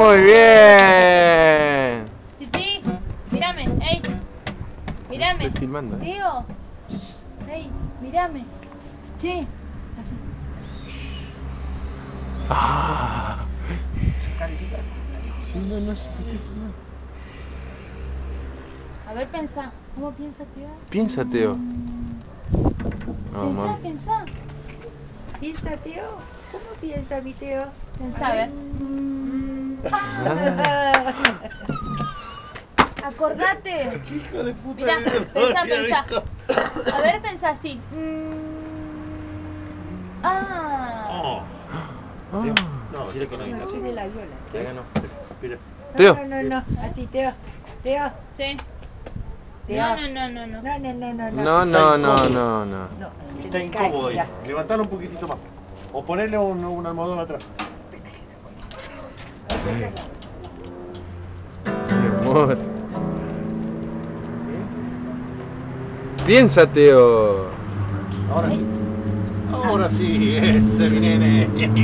Muy bien. Titi, mírame, ey. Mírame. Estoy filmando, Teo. Ey, mírame. Che. Así. Ah. Sí, no sé. A ver, pensá. ¿Cómo piensa, Teo? Piensa, Teo. No, Pensá, mamá. pensá. ¿Piensa, Teo? ¿Cómo piensa mi Teo? Pensá, a ver. Acordate. Hijo de puta. Mirá, pensá. A ver, pensá así. Ah. No, dile que no hay caso. Tiene la viola. Que haga no. Mira. Teo. No. Así, Teo. Teo. Sí. Teo. No. No. Está incómodo ahí. Levantalo un poquitito más. O ponerle un almohadón atrás. Mi amor. Piensa, Teo. Ahora sí, ese mi nene.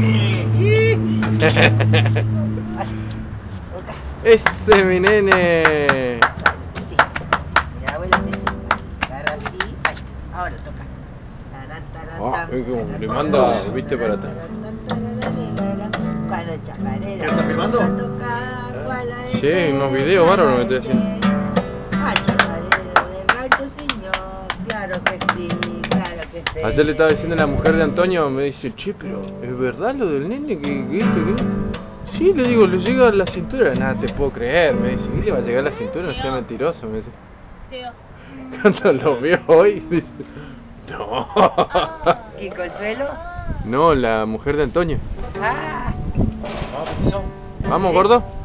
Ese mi nene. Sí. Mira, abuela te enseña así. Agarra así. Ahí. Ahora toca. Es como le manda, viste, para atrás. Cuando chacarera. ¿Qué estás filmando? Sí, unos videos bárbaros me estoy haciendo. Ah, chacarera del rancho, señor. Claro que sí. Ayer le estaba diciendo a la mujer de Antonio, me dice, che, pero ¿es verdad lo del nene que esto, que...? Sí, le digo, le llega a la cintura. Nada, te puedo creer, me dice, ¿qué le va a llegar a la cintura? No sea mentiroso, me dice. Teo. Cuando lo veo hoy, dice, no. ¿Y Consuelo? No, la mujer de Antonio. Ah. Vamos, gordo.